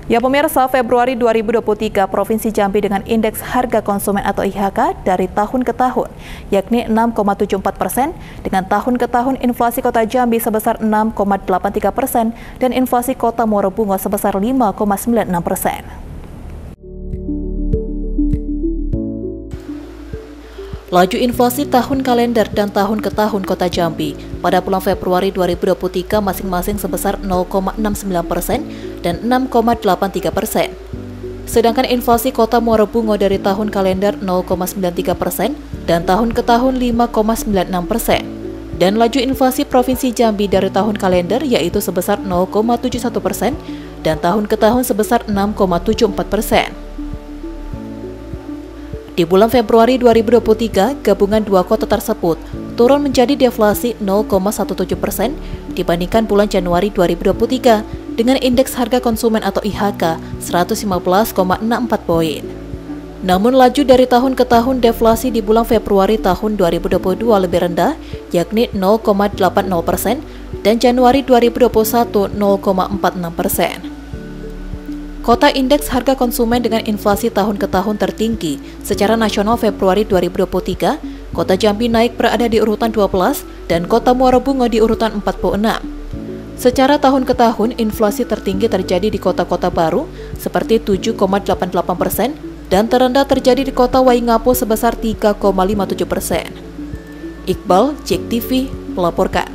Ya pemirsa, Februari 2023 Provinsi Jambi dengan indeks harga konsumen atau IHK dari tahun ke tahun, yakni 6,74% dengan tahun ke tahun inflasi Kota Jambi sebesar 6,83% dan inflasi Kota Muara Bungo sebesar 5,96%. Laju inflasi tahun kalender dan tahun ke tahun Kota Jambi pada bulan Februari 2023 masing-masing sebesar 0,69% dan 6,83%. Sedangkan inflasi Kota Muara Bungo dari tahun kalender 0,93% dan tahun ke tahun 5,96%. Dan laju inflasi Provinsi Jambi dari tahun kalender yaitu sebesar 0,71% dan tahun ke tahun sebesar 6,74%. Di bulan Februari 2023, gabungan dua kota tersebut turun menjadi deflasi 0,17% dibandingkan bulan Januari 2023 dengan indeks harga konsumen atau IHK 115,64 poin. Namun laju dari tahun ke tahun deflasi di bulan Februari tahun 2022 lebih rendah, yakni 0,80% dan Januari 2021 0,46%. Kota indeks harga konsumen dengan inflasi tahun ke tahun tertinggi secara nasional Februari 2023, Kota Jambi naik berada di urutan 12 dan Kota Muara Bungo di urutan 46. Secara tahun ke tahun, inflasi tertinggi terjadi di kota-kota baru seperti 7,88% dan terendah terjadi di Kota Waingapu sebesar 3,57%. Iqbal, JEK TV, melaporkan.